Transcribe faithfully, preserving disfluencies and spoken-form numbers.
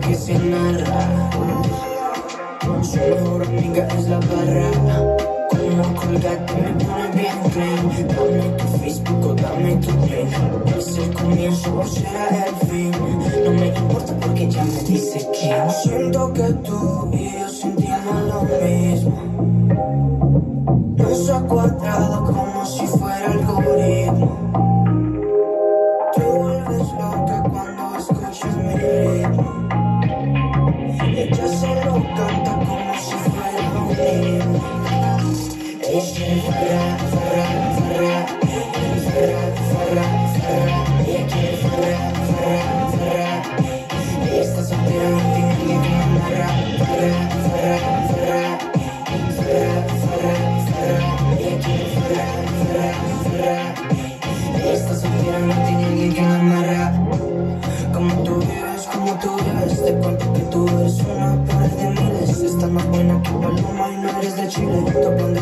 que se narra. Su mejor amiga es la barra. Como Colgate me pone bien clean. Dame tu Facebook o dame tu link. Es el comienzo o será el fin. No me importa porque ya me dice que siento que tú y yo sentimos lo mismo. Nos ha cuadrado como si fuera algoritmo. Te vuelves loca cuando escuchas mi ritmo. Ella se lo canta como si fuera un himno. Ella quiere farra, farra, farra, farra, farra, farra. Ella quiere farra, farra, farra. Ella está soltera, no tiene alguien que la amarra. Farra, farra, farra, farra, farra, farra. Ella quiere farra, farra, farra. Ella está soltera, no tiene alguien que la amarra. Como tú vives, como tú vives, te cuento que tú eres una pared de miles. Estás más buena que paloma y no eres de Chile.